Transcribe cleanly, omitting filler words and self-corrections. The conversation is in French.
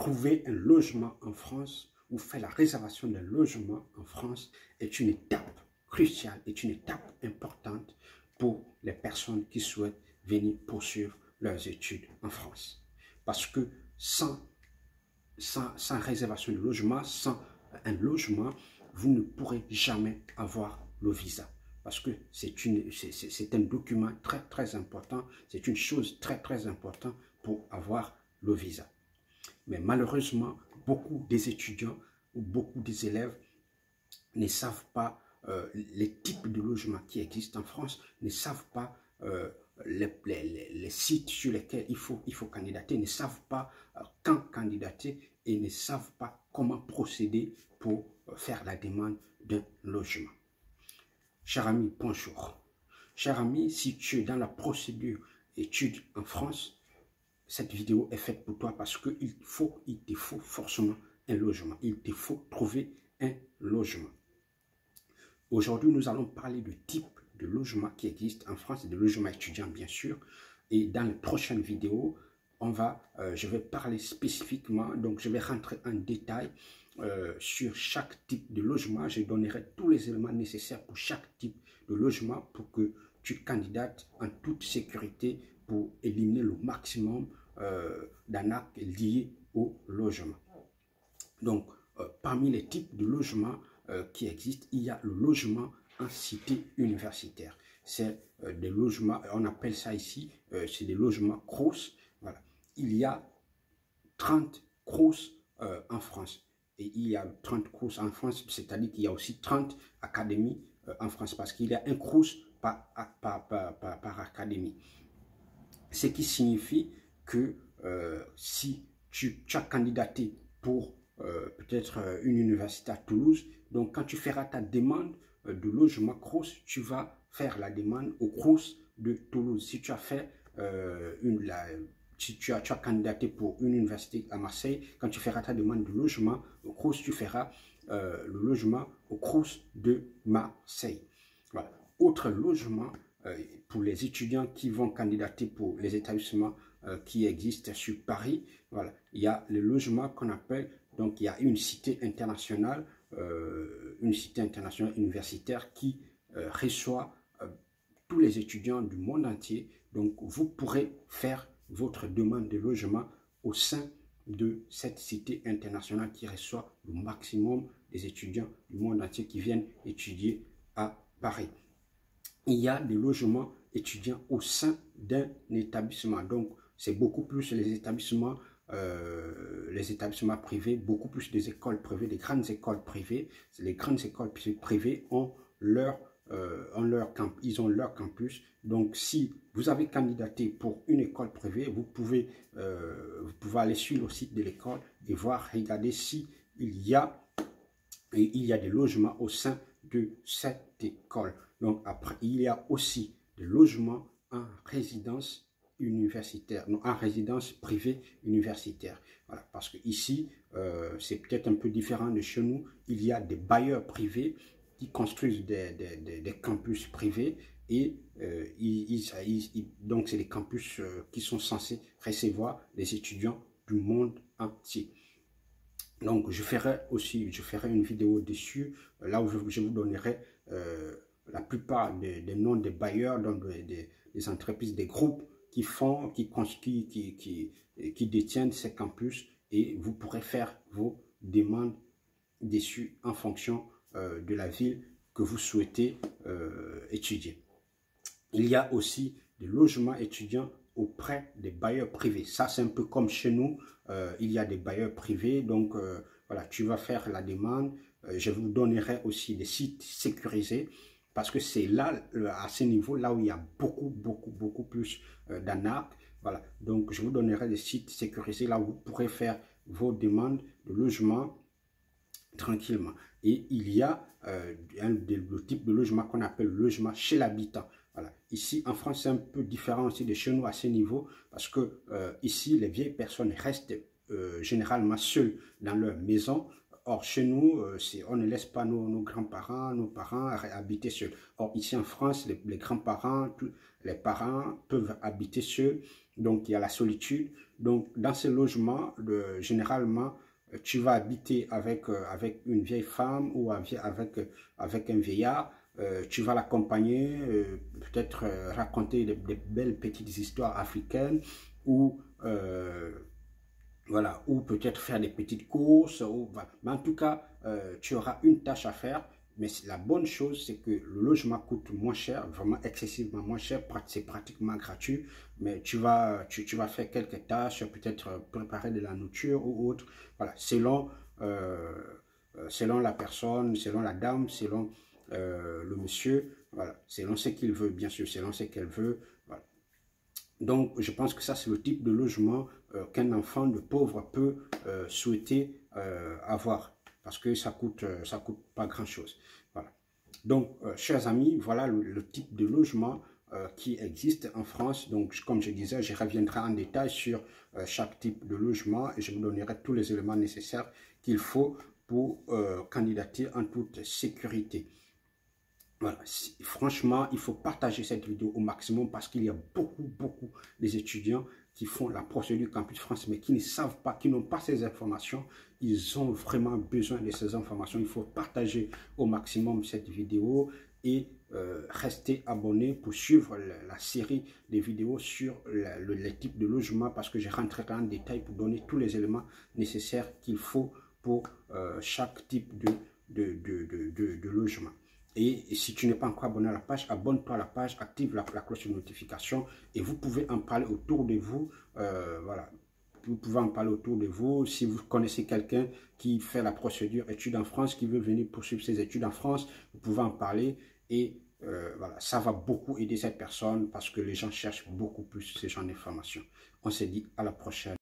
trouver un logement en France ou faire la réservation d'un logement en France est une étape cruciale, est une étape importante pour les personnes qui souhaitent venir poursuivre leurs études en France. Parce que sans réservation de logement, sans un logement, vous ne pourrez jamais avoir le visa. Parce que c'est un document très important, c'est une chose très importante pour avoir le visa. Mais malheureusement, beaucoup des étudiants ou beaucoup des élèves ne savent pas les types de logements qui existent en France, ne savent pas les sites sur lesquels il faut candidater, ne savent pas quand candidater et ne savent pas comment procéder pour faire la demande d'un logement. Cher ami, bonjour. Cher ami, si tu es dans la procédure études en France, cette vidéo est faite pour toi parce qu'il te faut forcément un logement. Il te faut trouver un logement. Aujourd'hui, nous allons parler du type de logement qui existe en France, de logements étudiants bien sûr. Et dans les prochaines vidéos, je vais parler spécifiquement, donc je vais rentrer en détail sur chaque type de logement. Je donnerai tous les éléments nécessaires pour chaque type de logement pour que tu candidates en toute sécurité pour éliminer le maximum d'arnaques liées au logement. Donc, parmi les types de logements qui existent, il y a le logement en cité universitaire. C'est des logements, on appelle ça ici, c'est des logements CROUS. Voilà. Il y a 30 CROUS en France. Et il y a 30 CROUS en France, c'est-à-dire qu'il y a aussi 30 académies en France, parce qu'il y a un CROUS par académie. Ce qui signifie que si tu as candidaté pour peut-être une université à Toulouse, donc quand tu feras ta demande de logement CROUS, tu vas faire la demande au CROUS de Toulouse. Si tu as fait si tu as candidaté pour une université à Marseille, quand tu feras ta demande de logement au CROUS, tu feras le logement au CROUS de Marseille. Voilà. Autre logement pour les étudiants qui vont candidater pour les établissements qui existent sur Paris. Voilà. Il y a le logement qu'on appelle, donc il y a une cité internationale universitaire qui reçoit tous les étudiants du monde entier. Donc vous pourrez faire votre demande de logement au sein de cette cité internationale qui reçoit le maximum des étudiants du monde entier qui viennent étudier à Paris. Il y a des logements étudiants au sein d'un établissement. Donc, c'est beaucoup plus les établissements privés, beaucoup plus des écoles privées, des grandes écoles privées. Les grandes écoles privées ont leur campus. Donc, si vous avez candidaté pour une école privée, vous pouvez aller sur le site de l'école et regarder si il y a des logements au sein de cette école. Donc, après, il y a aussi des logements en résidence universitaire, non, en résidence privée universitaire. Voilà, parce que ici, c'est peut-être un peu différent de chez nous. Il y a des bailleurs privés qui construisent des campus privés et donc c'est des campus qui sont censés recevoir les étudiants du monde entier. Donc je ferai une vidéo dessus, là où je vous donnerai la plupart des noms des bailleurs, donc des entreprises, des groupes qui détiennent ces campus, et vous pourrez faire vos demandes dessus en fonction de la ville que vous souhaitez étudier. Il y a aussi des logements étudiants auprès des bailleurs privés. Ça, c'est un peu comme chez nous. Il y a des bailleurs privés. Donc, voilà, tu vas faire la demande. Je vous donnerai aussi des sites sécurisés parce que c'est là, à ce niveau, là où il y a beaucoup plus d'arnaques. Voilà, donc je vous donnerai des sites sécurisés là où vous pourrez faire vos demandes de logement tranquillement. Et il y a le type de logement qu'on appelle le logement chez l'habitant. Voilà. Ici, en France, c'est un peu différent aussi de chez nous à ce niveau, parce que ici, les vieilles personnes restent généralement seules dans leur maison, Or, chez nous, on ne laisse pas nos grands-parents, nos parents habiter seuls. Or, ici en France, les grands-parents, les parents peuvent habiter seuls. Donc, il y a la solitude. Donc, dans ces logements, généralement, tu vas habiter avec une vieille femme ou avec un vieillard. Tu vas l'accompagner, peut-être raconter des belles petites histoires africaines ou voilà, ou peut-être faire des petites courses. Voilà. Mais en tout cas, tu auras une tâche à faire. Mais la bonne chose, c'est que le logement coûte moins cher, vraiment excessivement moins cher. C'est pratiquement gratuit. Mais tu vas faire quelques tâches, peut-être préparer de la nourriture ou autre. Voilà, selon la personne, selon la dame, selon le monsieur. Voilà, selon ce qu'il veut, bien sûr, selon ce qu'elle veut. Voilà. Donc, je pense que ça, c'est le type de logement qu'un enfant de pauvre peut souhaiter avoir. Parce que ça coûte pas grand-chose. Voilà. Donc, chers amis, voilà le type de logement qui existe en France. Donc, comme je disais, je reviendrai en détail sur chaque type de logement et je vous donnerai tous les éléments nécessaires qu'il faut pour candidater en toute sécurité. Voilà. Franchement, il faut partager cette vidéo au maximum parce qu'il y a beaucoup des étudiants qui font la procédure Campus France mais qui ne savent pas, qui n'ont pas ces informations. Ils ont vraiment besoin de ces informations. Il faut partager au maximum cette vidéo et rester abonné pour suivre la série des vidéos sur les types de logements parce que je rentrerai en détail pour donner tous les éléments nécessaires qu'il faut pour chaque type de logement. Et si tu n'es pas encore abonné à la page, abonne-toi à la page, active la cloche de notification et vous pouvez en parler autour de vous. Voilà. Vous pouvez en parler autour de vous. Si vous connaissez quelqu'un qui fait la procédure études en France, qui veut venir poursuivre ses études en France, vous pouvez en parler et voilà, ça va beaucoup aider cette personne parce que les gens cherchent beaucoup plus ce genre d'informations. On se dit à la prochaine.